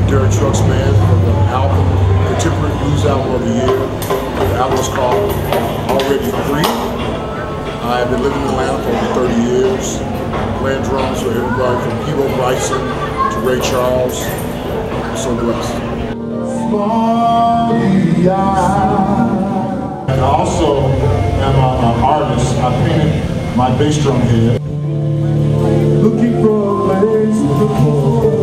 Derek Trucks Band for the album, Contemporary Blues Album of the Year. The album is called Already Free. I have been living in Atlanta for over 30 years, playing drums for everybody from Kilo Bryson to Ray Charles. I'm so blessed. And I also am an artist. I painted my bass drum head. Looking for a place to